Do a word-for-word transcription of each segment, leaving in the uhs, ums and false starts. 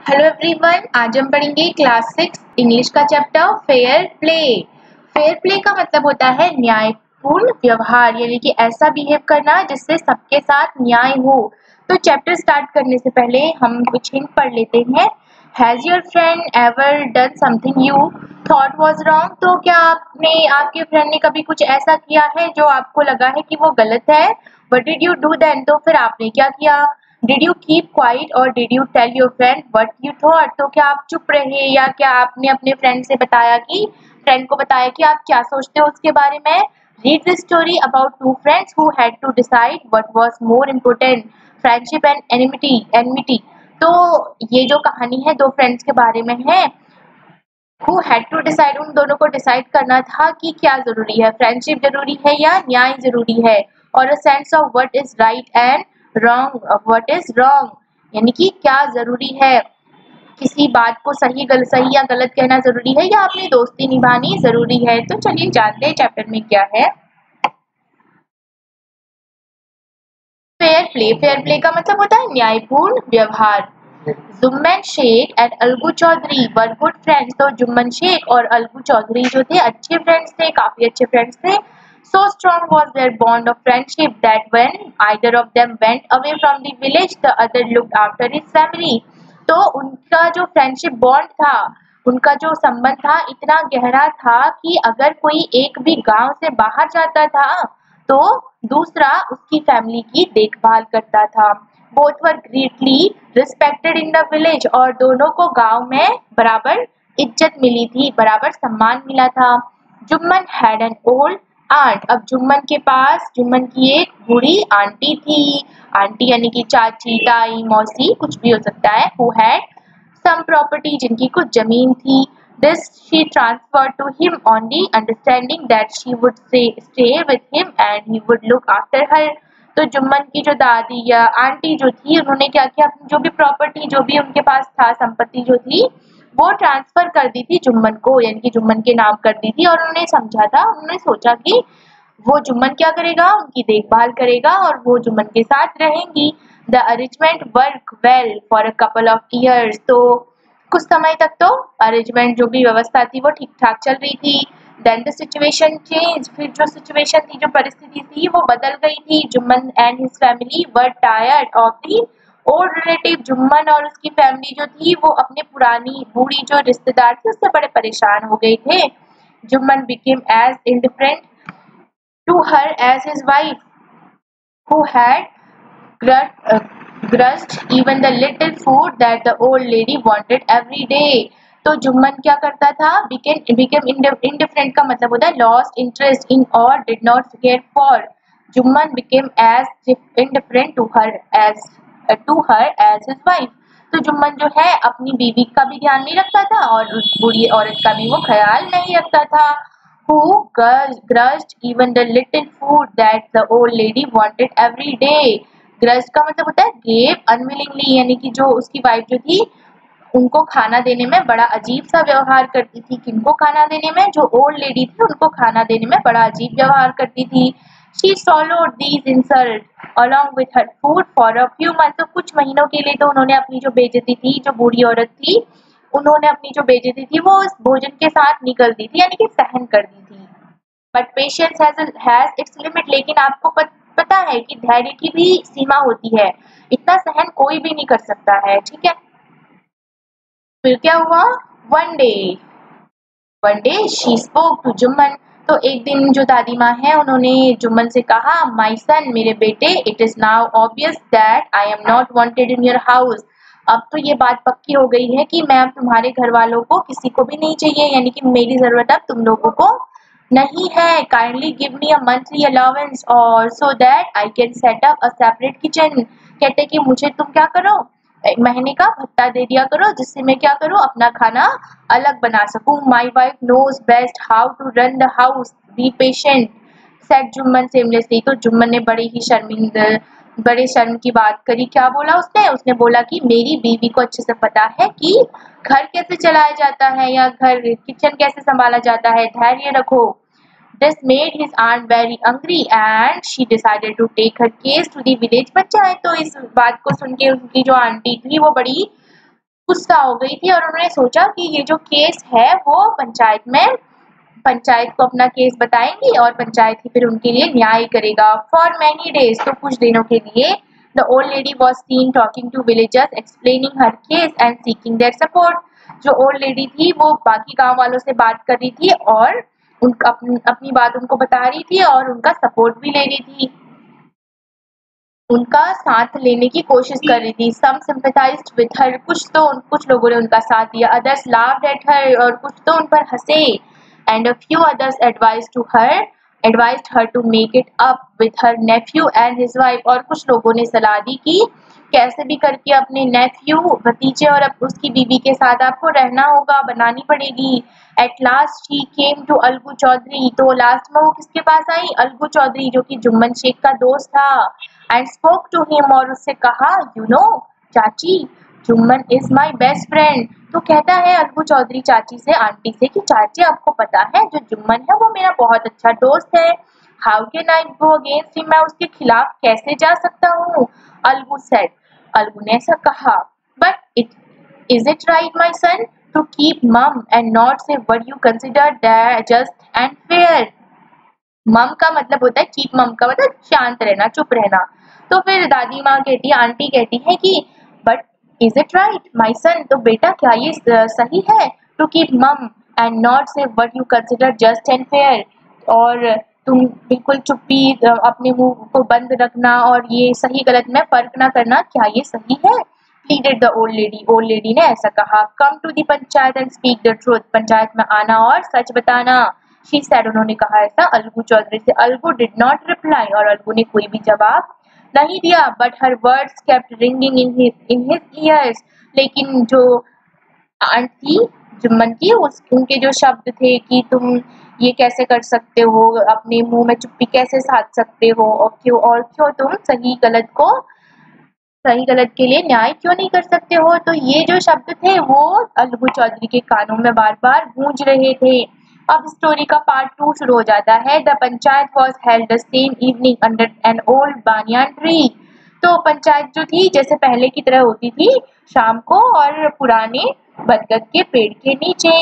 Hello everyone, आज हम पढ़ेंगे क्लास सिक्स इंग्लिश का chapter fair play. Fair play का मतलब होता है न्यायपूर्ण व्यवहार, यानी कि ऐसा बिहेव करना जिससे सबके साथ न्याय हो। तो चैप्टर स्टार्ट करने से पहले हम कुछ हिंट पढ़ लेते हैं। Has your friend ever done something you thought was wrong? तो क्या आपने आपके फ्रेंड ने कभी कुछ ऐसा किया है जो आपको लगा है कि वो गलत है? What did you do then? तो फिर आपने क्या किया? डिड यू कीप क्वाइट और did you tell your friend what you thought? तो क्या आप चुप रहे या क्या आपने अपने फ्रेंड से बताया कि फ्रेंड को बताया कि आप क्या सोचते हो उसके बारे में? Read the story about two friends who had to decide what was more important, friendship and enmity enmity. तो ये जो कहानी है दो फ्रेंड्स के बारे में है। हु हैड टू डिसाइड, उन दोनों को डिसाइड करना था कि क्या जरूरी है, फ्रेंडशिप जरूरी है या न्याय जरूरी है। और a sense of what is right and wrong, what is wrong यानी कि क्या जरूरी है, किसी बात को सही गलत सही या गलत कहना जरूरी है या अपनी दोस्ती निभानी जरूरी है। तो चलिए जानते हैं चैप्टर में क्या है। फेयर प्ले, फेयर प्ले का मतलब होता है न्यायपूर्ण व्यवहार। Jumman Sheikh and Algu Chaudhary were good friends. तो जुम्मन शेख और अलगू चौधरी जो थे अच्छे फ्रेंड्स थे, काफी अच्छे फ्रेंड्स थे। So strong was their bond of friendship that when either of them went away from the village, the other looked after his family. तो उनका जो फ्रेंडशिप बॉन्ड था, उनका जो संबंध था इतना गहरा था कि अगर कोई एक भी गांव से बाहर जाता था तो दूसरा उसकी फैमिली की देखभाल करता था। Both were greatly respected in the village, और दोनों को गांव में बराबर इज्जत मिली थी, बराबर सम्मान मिला था। Jumman had an old aunt. अब जुम्मन के पास, जुम्मन की एक बूढ़ी आंटी थी। आंटी यानी कि चाची, ताई, मौसी, कुछ भी हो सकता है। हु हैड सम प्रॉपर्टी, जिनकी कुछ जमीन थी। This she transferred to him on the understanding that she would stay, stay with him and he would look after her. तो जुम्मन की जो दादी या आंटी जो थी, उन्होंने क्या किया, अपनी जो भी प्रॉपर्टी, जो भी उनके पास था, संपत्ति जो थी, वो ट्रांसफर कर दी थी जुम्मन को, यानी कि जुम्मन के नाम कर दी थी। और उन्होंने समझा था, उन्होंने सोचा कि वो जुम्मन क्या करेगा, उनकी देखभाल करेगा और वो जुम्मन के साथ रहेंगी। The arrangement work well for a couple of years. तो कुछ समय तक तो अरेंजमेंट, जो भी व्यवस्था थी, वो ठीक ठाक चल रही थी। Then the situation change. फिर जो सिचुएशन थी, जो परिस्थिति थी, वो बदल गई थी। Jumman and his family were tired of the old relative. Jumman और उसकी फैमिली जो थी, वो अपने पुरानी बूढ़ी जो रिश्तेदार थी उससे बड़े परेशान हो गए थे। Jumman became as indifferent to her as his wife, who had grudged, uh, grudged even the little food that the old lady wanted every day. तो जुम्मन क्या करता था, became became indifferent का मतलब होता है lost interest in or did not care for. Jumman became as indifferent to her as uh, to her as his wife. तो जुम्मन जो है अपनी बीवी का भी ध्यान नहीं रखता था और उस बूढ़ी औरत का भी वो ख्याल नहीं रखता था। Who grudged even the little food that the old lady wanted every day. grudge का मतलब होता है gave unwillingly, यानी कि जो उसकी वाइफ जो थी उनको खाना देने में बड़ा अजीब सा व्यवहार करती थी। किनको खाना देने में? जो ओल्ड लेडी थी उनको खाना देने में बड़ा अजीब व्यवहार करती थी। She swallowed these insults along with her food for a few months. तो कुछ महीनों के लिए तो उन्होंने अपनी जो बेइज्जती थी, जो बूढ़ी औरत थी, उन्होंने अपनी जो बेइज्जती थी वो उस भोजन के साथ निकल दी थी, यानी कि सहन कर दी थी। But patience has its limit. लेकिन आपको पत, पता है कि धैर्य की भी सीमा होती है, इतना सहन कोई भी नहीं कर सकता है, ठीक है। फिर क्या हुआ? One day one day she spoke to Jumman. तो एक दिन जो दादी माँ है उन्होंने जुम्मन से कहा, माई सन, मेरे बेटे, it is now obvious that I am not wanted in your house. अब तो ये बात पक्की हो गई है कि मैं अब तुम्हारे घर वालों को किसी को भी नहीं चाहिए, यानी कि मेरी जरूरत अब तुम लोगों को नहीं है। Kindly give me a monthly allowance और so that I can set up a separate kitchen. कहते कि मुझे तुम क्या करो, एक महीने का भत्ता दे दिया करो, जिससे मैं क्या करूँ, अपना खाना अलग बना सकूं। My wife knows best how to run the house, be patient, said Jumman seamlessly. तो जुम्मन ने बड़े ही शर्मिंदा, बड़े शर्म की बात करी। क्या बोला उसने? उसने बोला कि मेरी बीवी को अच्छे से पता है कि घर कैसे चलाया जाता है या घर किचन कैसे संभाला जाता है, धैर्य रखो। This made his aunt very angry and she decided to take her case to the village panchayat. तो इस बात को सुन के उनकी जो आंटी थी वो बड़ी गुस्सा हो गई थी और उन्होंने सोचा कि ये जो केस है वो पंचायत में पंचायत को अपना केस बताएंगी और पंचायत ही फिर उनके लिए न्याय करेगा। फॉर मैनी डेज, तो कुछ दिनों के लिए, the old lady was seen talking to villagers explaining her case and seeking their support. जो ओल्ड लेडी थी वो बाकी गांव वालों से बात कर रही थी और उनका अपनी, अपनी बात उनको बता रही थी और उनका सपोर्ट भी ले रही थी, उनका साथ लेने की कोशिश कर रही थी। सम सिंपैथाइज्ड विद हर, कुछ तो कुछ लोगों ने उनका साथ दिया। अदर्स लाफ्ड एट हर, और कुछ तो उन पर हंसे। And a few others advised to her advised her to make it up with her nephew and his wife, और कुछ लोगों ने सलाह दी कि कैसे भी करके अपने नेफ्यू, भतीजे और उसकी बीवी के साथ आपको रहना होगा, बनानी पड़ेगी। At last she came to Algu Chaudhary, तो लास्ट में वो किसके पास आई? अलगू चौधरी, जो कि जुम्मन शेख का दोस्त था। एंड स्पोक टू हिम, और उससे कहा, you know chachi, Jumman is my best friend. तो कहता है अलगू चौधरी चाची से, आंटी से, कि चाची आपको पता है जो जुम्मन है वो मेरा बहुत अच्छा दोस्त है। How can I go against him, मैं उसके खिलाफ कैसे जा सकता हूँ? अलगू सेड, अलगू ने ऐसा कहा, but it is it right my son to keep mum and not say what you consider just and fair. Mum का मतलब होता है कीप, मम का मतलब शांत रहना, चुप रहना। तो फिर दादी माँ कहती है, आंटी कहती है कि but is it right my son, तो बेटा क्या ये सही है? To keep mum and not say what you consider just and fair, और तुम बिल्कुल चुप्पी, अपने मुंह को बंद रखना और ये सही गलत में फर्क ना करना, क्या ये सही है? Pleaded the old lady, old lady ने ऐसा कहा। Come to the panchayat and speak the truth, panchayat में आना और सच बताना। शी सेड, उन्होंने कहा ऐसा अलगू चौधरी से। अलगू डिड नॉट रिप्लाई, और अलगू ने कोई भी जवाब नहीं दिया। But her words kept ringing in his in his ears, लेकिन जो आंट थी जुम्मन की, उस उनके जो शब्द थे कि तुम ये कैसे कर सकते हो, अपने मुंह में चुप्पी कैसे साध सकते हो, और क्यों और क्यों तुम सही गलत को सही गलत के लिए न्याय क्यों नहीं कर सकते हो, तो ये जो शब्द थे वो अलगू चौधरी के कानों में बार बार गूंज रहे थे। अब स्टोरी का पार्ट टू शुरू हो जाता है। The panchayat was held the same evening under an old banyan tree. तो पंचायत जो थी जैसे पहले की तरह होती थी शाम को, और पुराने बरगद के पेड़ के नीचे।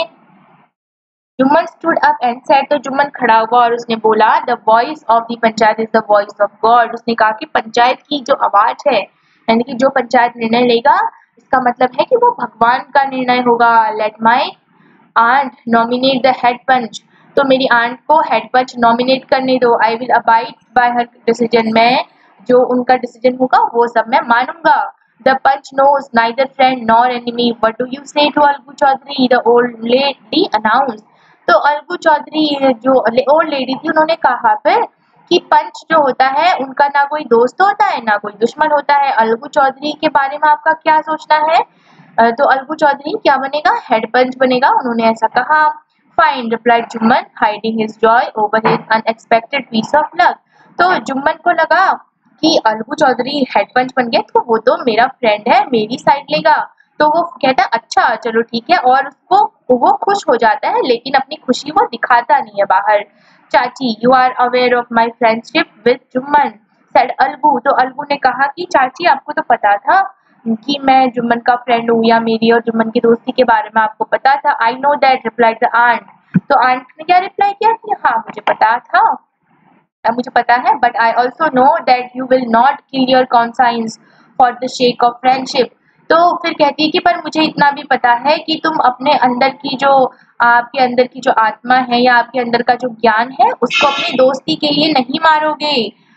Jumman stood up and said, तो जुम्मन खड़ा हुआ और उसने बोला, the voice of the panchayat is the voice of God. उसने कहा कि पंचायत की जो आवाज है, यानी कि जो पंचायत निर्णय लेगा, इसका मतलब है कि वो भगवान का निर्णय होगा। Let my aunt nominate the head panch, तो मेरी आंट को हेड पंच नॉमिनेट करने दो। I will abide by her decision, मैं जो उनका डिसीजन होगा वो सब मैं मानूंगा। The panch knows neither friend nor enemy, what do you say to Algu Chaudhary, the old lady announce. तो अलगू चौधरी जो ओल्ड लेडी थी उन्होंने कहा फिर कि पंच जो होता है उनका ना कोई दोस्त होता है ना कोई दुश्मन होता है। अलगू चौधरी के बारे में आपका क्या सोचना है? तो अलगू चौधरी क्या बनेगा? हेड पंच बनेगा, उन्होंने ऐसा कहा। Fine, replied Jumman, hiding his joy over his unexpected piece of luck. तो जुम्मन को लगा कि अलगू चौधरी हेड पंच बन गया तो वो तो मेरा फ्रेंड है, मेरी साइड लेगा। तो वो कहता है अच्छा चलो ठीक है, और उसको वो खुश हो जाता है, लेकिन अपनी खुशी वो दिखाता नहीं है बाहर। Chachi, you are aware of my friendship with Jumman, said Algu. तो अलगू ने कहा कि चाची आपको तो पता था कि मैं जुम्मन का फ्रेंड हूँ, या मेरी और जुम्मन की दोस्ती के बारे में आपको पता था। I know that, replied the aunt. तो आंट ने क्या रिप्लाई किया कि हाँ मुझे पता था, मुझे पता है, but I also know that you will not kill your conscience for the sake of friendship. तो फिर कहती है कि पर मुझे इतना भी पता है कि तुम अपने अंदर की जो आपके अंदर की जो आत्मा है या आपके अंदर का जो ज्ञान है उसको अपनी दोस्ती के लिए नहीं मारोगे।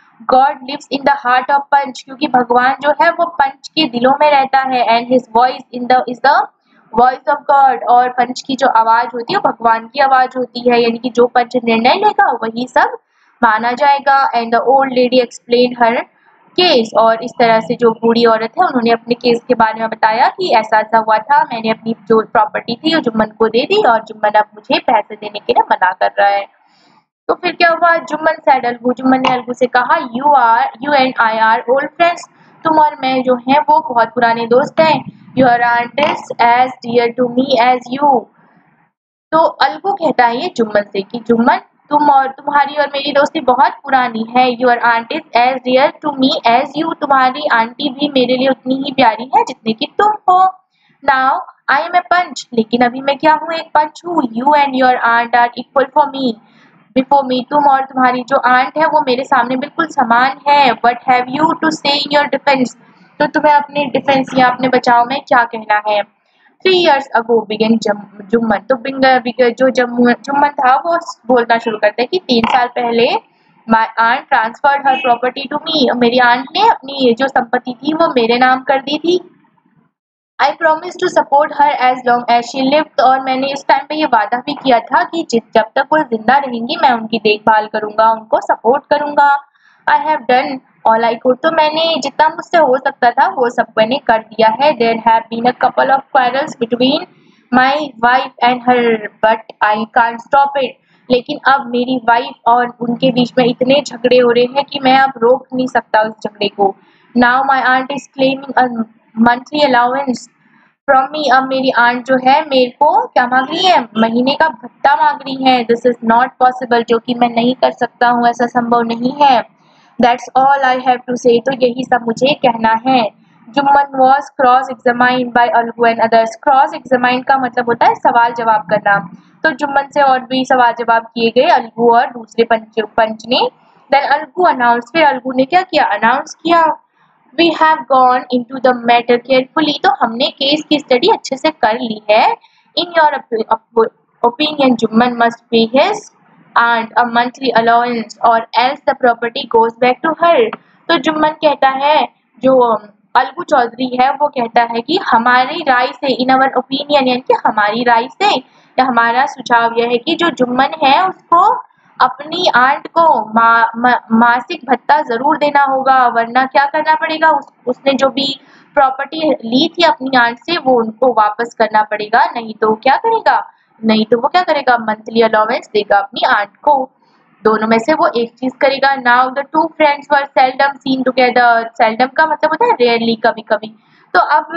God lives in the heart of panch, क्योंकि भगवान जो है वो पंच के दिलों में रहता है। And his voice in the is the voice of God, और पंच की जो आवाज होती है वो भगवान की आवाज होती है, यानी कि जो पंच निर्णय लेगा वही सब माना जाएगा। And the old lady explain her case, और इस तरह से जो बूढ़ी औरत है उन्होंने अपने केस के बारे में बताया कि ऐसा ऐसा हुआ था, मैंने अपनी जो प्रॉपर्टी थी वो जुम्मन को दे दी और जुम्मन अब मुझे पैसे देने के लिए मना कर रहा है। तो फिर क्या हुआ? जुम्मन सैड अलगू, जुम्मन ने अलगू से कहा, you are you and I are old friends, तुम और मैं जो हैं वो बहुत पुराने दोस्त हैं। Your aunt is as dear to me as you. तो अलगू कहता है ये जुम्मन से कि जुम्मन, तुम और तुम्हारी और मेरी दोस्ती बहुत पुरानी है। Your aunt is as dear to me as you, तुम्हारी आंटी भी मेरे लिए उतनी ही प्यारी है जितनी कि तुम हो। नाउ आई एम ए पंच, लेकिन अभी मैं क्या हूँ, एक पंच हूँ। You and your aunt are equal for me, before me, तुम और तुम्हारी जो आंट है वो मेरे सामने बिल्कुल समान है। वट हैव यू टू से इन योर डिफेंस, तो तुम्हें अपने डिफेंस या अपने बचाव में क्या कहना है। Three years ago began Jumman, तो बिंग जो जुम्मन था वो बोलना शुरू करता है कि तीन साल पहले my aunt transferred her property to me, मेरी आंट ने अपनी जो संपत्ति थी वो मेरे नाम कर दी थी। I promise to support her as long as she lived, और मैंने इस टाइम पे ये वादा भी किया था कि जब तक वो जिंदा रहेंगी मैं उनकी देखभाल करूंगा, उनको सपोर्ट करूंगा। I have done all I could, तो मैंने जितना मुझसे हो सकता था वो सब मैंने कर दिया है। There have been a couple of quarrels between my wife and her but I can't stop it, लेकिन अब मेरी वाइफ और उनके बीच में इतने झगड़े हो रहे हैं कि मैं अब रोक नहीं सकता उस झगड़े को। Now my aunt is claiming a monthly allowance from me, अब मेरी आंट जो है मेरे को क्या मांग रही है, महीने का भत्ता मांग रही है। दिस इज नॉट पॉसिबल, जो कि मैं नहीं कर सकता हूँ, ऐसा संभव नहीं है। That's all I have to say, तो यही सब मुझे कहना है। Jumman was cross examined by Algu and others, cross examined का मतलब होता है सवाल जवाब करना, तो जुम्मन से और भी सवाल जवाब किए गए अलगू और दूसरे पंच पंच ने। देन अलगू अनाउंस, फिर अलगू ने क्या किया, अनाउंस किया, we have gone into the matter carefully, तो हमने केस की स्टडी अच्छे से कर ली है। In your opinion Jumman must pay his and a monthly allowance or else the property goes back to her, तो जुम्मन कहता है, जो अलगू चौधरी है वो कहता है कि हमारी राय से, इन अवर ओपिनियन यानी कि हमारी राय से या हमारा सुझाव यह है कि जो जुम्मन है उसको अपनी आंट को मा, मा, मासिक भत्ता जरूर देना होगा, वरना क्या करना पड़ेगा, उस, उसने जो भी प्रॉपर्टी ली थी अपनी आंट से वो उनको वापस करना पड़ेगा, नहीं तो क्या करेगा, नहीं तो वो क्या करेगा, मंथली अलाउंस देगा अपनी आंट को। दोनों में से वो एक चीज करेगा। Now the two friends were seldom seen together, seldom का मतलब होता है रेयरली, कभी कभी, तो अब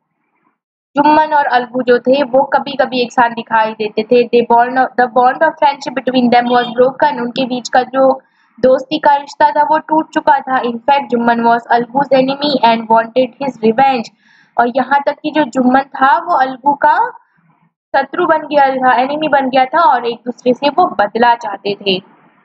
जुम्मन और अलगू जो थे वो कभी कभी एक साथ दिखाई देते थे। They bond the bond of friendship between them was broken, उनके बीच का जो दोस्ती का रिश्ता था वो टूट चुका था। In fact Jumman was Algu's enemy and wanted his revenge, और यहाँ तक कि जो जुम्मन था वो अलगू का शत्रु बन गया था, एनिमी बन गया था, और एक दूसरे से वो बदला चाहते थे।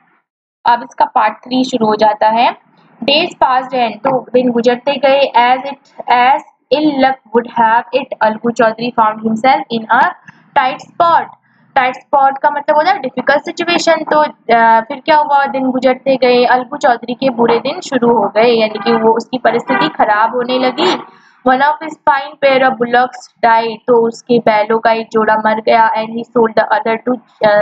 अब इसका पार्ट थ्री शुरू हो जाता है। डेज पास्ड एंड, तो दिन गुजरते गए। As it as ill luck would have it, Algu Chaudhary found himself in a tight spot. Tight spot का मतलब होता है डिफिकल्ट सिचुएशन, तो आ, फिर क्या हुआ, दिन गुजरते गए, अलगू चौधरी के बुरे दिन शुरू हो गए, यानी कि वो उसकी परिस्थिति खराब होने लगी। One of his fine pair of bullocks died, तो उसके बैलों का एक जोड़ा मर गया। And he sold the other to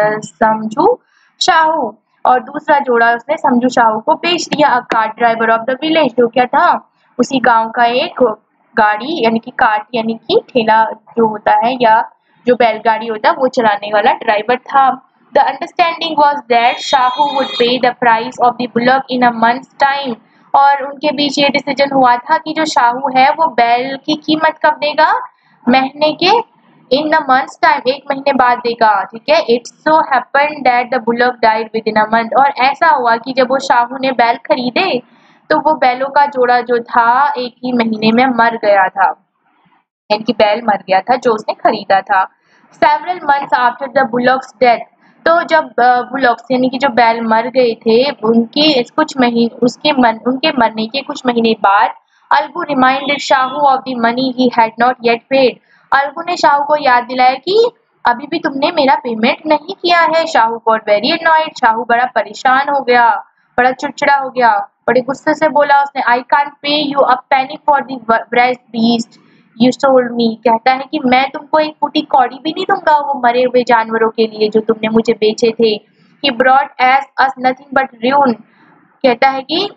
Samjhu Shahu, और दूसरा जोड़ा उसने समझू शाहू को बेच दिया। A cart driver of the village, जो क्या था, उसी गांव का एक गाड़ी यानी कि कार्ट यानी कि ठेला जो होता है या जो बैलगाड़ी होता है वो चलाने वाला ड्राइवर था। The understanding was that Shahu would pay the price of the bullock in a month's time, और उनके बीच ये डिसीजन हुआ था कि जो शाहू है वो बैल की कीमत कब देगा, महीने के इन द मंथ्स टाइम, एक महीने बाद देगा, ठीक है। It's so happened that the bullock died within a month, और ऐसा हुआ कि जब वो शाहू ने बैल खरीदे तो वो बैलों का जोड़ा जो था एक ही महीने में मर गया था, यानी कि बैल मर गया था जो उसने खरीदा था। Several months after the bullock's death, तो जब बुलॉक्स यानी कि जो बैल मर गए थे उनके कुछ महीने उसके मन उनके मरने के कुछ महीने बाद, Algu reminded Shahu of the money he had not yet paid, Algu ने शाहू को याद दिलाया कि अभी भी तुमने मेरा पेमेंट नहीं किया है। Shahu got very annoyed, Shahu बड़ा परेशान हो गया, बड़ा चिड़चिड़ा हो गया, बड़े गुस्से से बोला उसने, I can't pay you a penny for the breast beast you sold me, कहता है कि मैं तुमको एक फूटी कौड़ी भी नहीं दूंगा वो मरे हुए जानवरों के लिए जो तुमने मुझे बेचे थे। He brought as us nothing but ruin, कहता है कि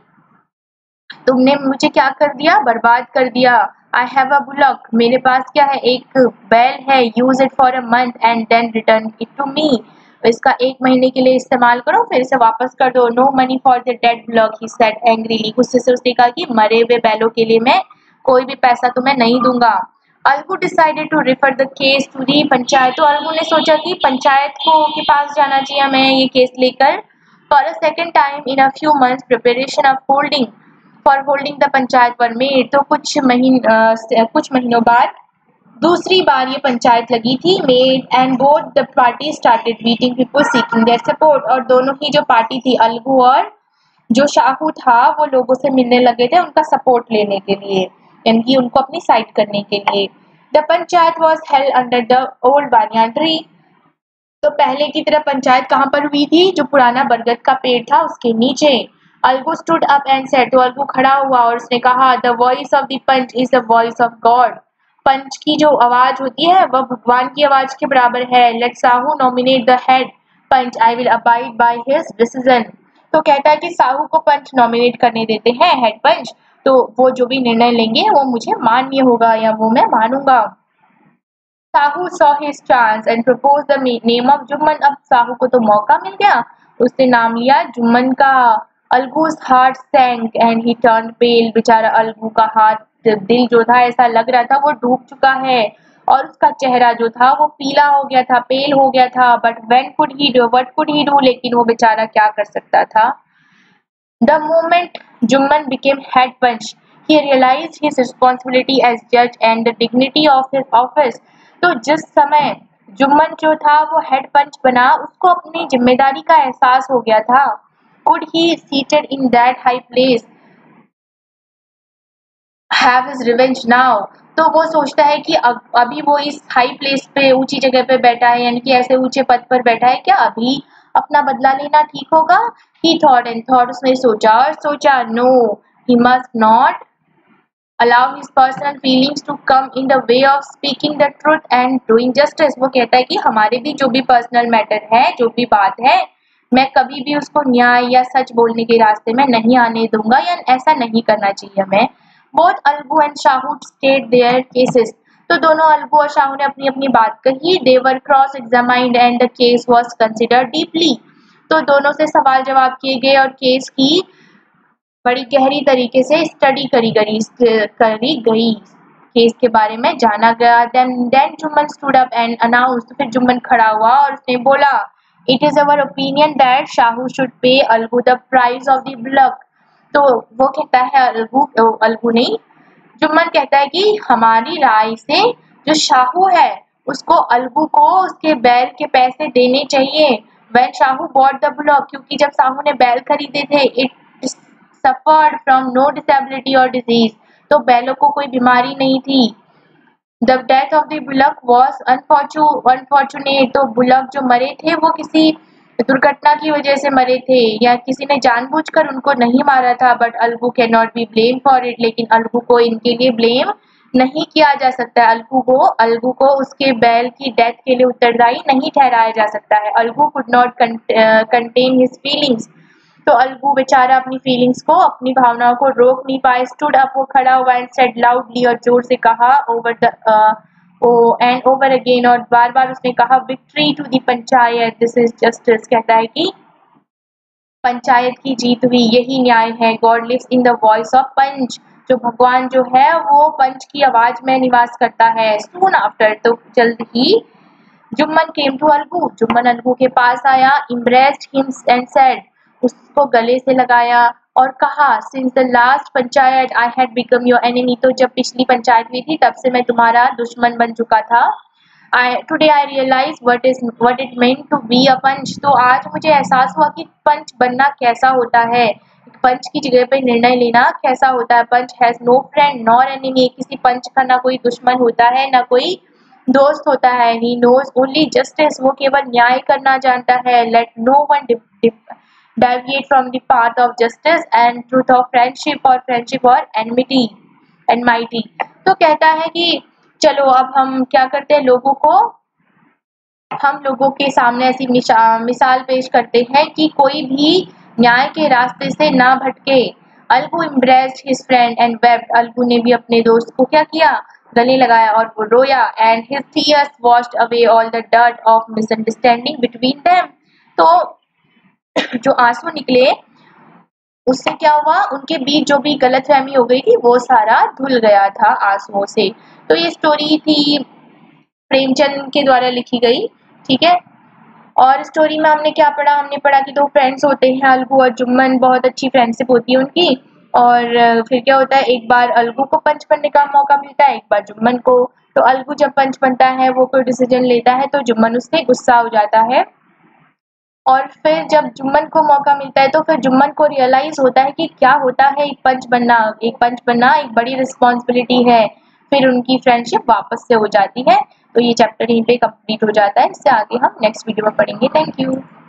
तुमने मुझे क्या कर दिया, बर्बाद कर दिया। आई हैव अ बुलॉक, मेरे पास क्या है, एक बैल है, use it for a month and then return it to me, इसका एक महीने के लिए इस्तेमाल करो फिर इसे वापस कर दो। No money for the dead bullock, he said angrily, गुस्से से उसने कहा कि मरे हुए बैलों के लिए मैं कोई भी पैसा तुम्हें नहीं दूंगा। Algu decided to refer the case to the panchayat, तो अलगू ने सोचा कि पंचायत को के पास जाना चाहिए हमें ये केस लेकर। For a second time in a few months preparation of holding for holding the panchayat were made, तो कुछ महीन कुछ महीनों बाद दूसरी बार ये पंचायत लगी थी made and both the party started meeting people seeking their support, और दोनों ही जो पार्टी थी अलगू और जो शाहू था वो लोगों से मिलने लगे थे उनका सपोर्ट लेने के लिए, यानी कि उनको अपनी साइड करने के लिए। The panchayat was held under the old banyan tree. तो पहले की तरह पंचायत कहाँ पर हुई थी? जो पुराना बरगद का पेड़ था उसके नीचे। Algu stood up and said, तो अलगू खड़ा हुआ और उसने कहा, the voice of the panch is the voice of God. Panch की जो आवाज होती है वह भगवान की आवाज के बराबर है। Let Sahu nominate the head panch, I will abide by his decision. तो कहता है कि साहू को पंच नॉमिनेट करने देते हैं, हेड पंच, तो वो जो भी निर्णय लेंगे वो मुझे मान्य होगा या वो मैं मानूंगा। Sahu saw his chance and proposed the name of Jumman. अब साहू को तो मौका मिल गया, उसने नाम लिया जुम्मन का। अलगू's heart sank and he turned pale। बेचारा अलगू का हाथ, दिल जो था ऐसा लग रहा था वो डूब चुका है और उसका चेहरा जो था वो पीला हो गया था, पेल हो गया था। But when could he do what could he do, लेकिन वो बेचारा क्या कर सकता था। The moment Jumman became head punch, he realized his responsibility as judge and the dignity of his office। तो जिस समय जुम्मन जो था वो हेड पंच बना, उसको अपनी जिम्मेदारी का एहसास हो गया था। Could he seated in that high place have his revenge now? तो वो सोचता है कि अब अभी वो इस हाई प्लेस पे, ऊंची जगह पे बैठा है, यानी कि ऐसे ऊंचे पद पर बैठा है, क्या अभी अपना बदला लेना ठीक होगा? He thought and thought, उसने सोचा और सोचा, no, he must not allow his personal feelings to come in the way of speaking the truth and doing justice। वो कहता है कि हमारे भी जो भी पर्सनल मैटर है, जो भी बात है, मैं कभी भी उसको न्याय या सच बोलने के रास्ते में नहीं आने दूंगा, या ऐसा नहीं करना चाहिए हमें। Both Algu and Shahu state their cases। तो दोनों अलगू और शाहू ने अपनी अपनी बात कही। They were cross examined and the case was considered deeply। तो दोनों से सवाल जवाब किए गए और केस की बड़ी गहरी तरीके से स्टडी करी गई करी गई केस के बारे में जाना गया। Then then Jumman stood up and announced, फिर जुम्मन खड़ा हुआ और उसने बोला, it is our opinion that Shahu should pay Algu the price of the bullock. तो वो कहता है अलगू अलगू नहीं, जुम्मन कहता है कि हमारी राय से जो शाहू है उसको अलगू को उसके बैल के पैसे देने चाहिए। When Shahu bought the bullock, क्योंकि जब शाहू ने बैल खरीदे थे, it suffered from no disability or disease। तो बैलों को कोई बीमारी नहीं थी। The death of the bullock was unfortunate। तो बुलक जो मरे थे वो किसी दुर्घटना की वजह से मरे थे, या किसी ने जानबूझकर उनको नहीं मारा था। But Algu can not be blame for it, लेकिन अलगू को इनके लिए ब्लेम नहीं किया जा सकता। अलगू को अलगू को उसके बैल की डेथ के लिए उत्तरदायी नहीं ठहराया जा सकता है। Algu could not contain his feelings. तो अलगू बेचारा अपनी फीलिंग्स को, अपनी भावनाओं को रोक नहीं पाए। स्टूड अप, वो खड़ा हुआ एंड सेड लाउडली, और जोर से कहा, over the end over again, और बार बार उसने कहा, victory to the panchayat, this is justice. कहता है कि पंचायत की जीत हुई, यही न्याय है। God lives in the voice of panch. जो भगवान जो है वो पंच की आवाज में निवास करता है। सून आफ्टर, तो जल्द ही जुम्मन केम टू अलगू, जुम्मन अलगू के पास आया। इम्ब्रेस्ड हिम एंड सेड, उसको गले से लगाया और कहा, since the last panchayat I had become your enemy. तो जब पिछली पंचायत हुई थी तब से मैं तुम्हारा दुश्मन बन चुका था। I today I realize what is what it mean to be a panch. तो आज मुझे एहसास हुआ कि पंच बनना कैसा होता है, पंच की जगह पे निर्णय लेना कैसा होता है। Panch has no friend nor enemy, किसी पंच का ना कोई दुश्मन होता है ना कोई दोस्त होता है। ही नोज ओनली जस्टिस, वो केवल न्याय करना जानता है। Let no one deviate from the path of justice and truth of friendship or friendship or enmity enmity। तो कहता है कि चलो अब हम क्या करते हैं, लोगों को हम लोगों के सामने ऐसी मिसाल पेश करते हैं कि कोई भी न्याय के रास्ते से ना भटके। Algu embraced his friend and wept। Algu ने भी अपने दोस्त को क्या किया, गले लगाया और वो रोया। and his tears washed away all the dirt of misunderstanding between them। तो जो आंसू निकले उससे क्या हुआ, उनके बीच जो भी गलतफहमी हो गई थी वो सारा धुल गया था आंसुओं से। तो ये स्टोरी थी प्रेमचंद के द्वारा लिखी गई, ठीक है। और स्टोरी में हमने क्या पढ़ा, हमने पढ़ा कि दो फ्रेंड्स होते हैं, अलगू और जुम्मन, बहुत अच्छी फ्रेंडशिप होती है उनकी। और फिर क्या होता है, एक बार अलगू को पंच बनने का मौका मिलता है, एक बार जुम्मन को। तो अलगू जब पंच बनता है, वो कोई डिसीजन लेता है तो जुम्मन उससे गुस्सा हो जाता है और फिर जब जुम्मन को मौका मिलता है तो फिर जुम्मन को रियलाइज होता है कि क्या होता है एक पंच बनना एक पंच बनना एक बड़ी रिस्पॉन्सिबिलिटी है। फिर उनकी फ्रेंडशिप वापस से हो जाती है। तो ये चैप्टर यहीं पे कंप्लीट हो जाता है। इससे आगे हम नेक्स्ट वीडियो में पढ़ेंगे। Thank you.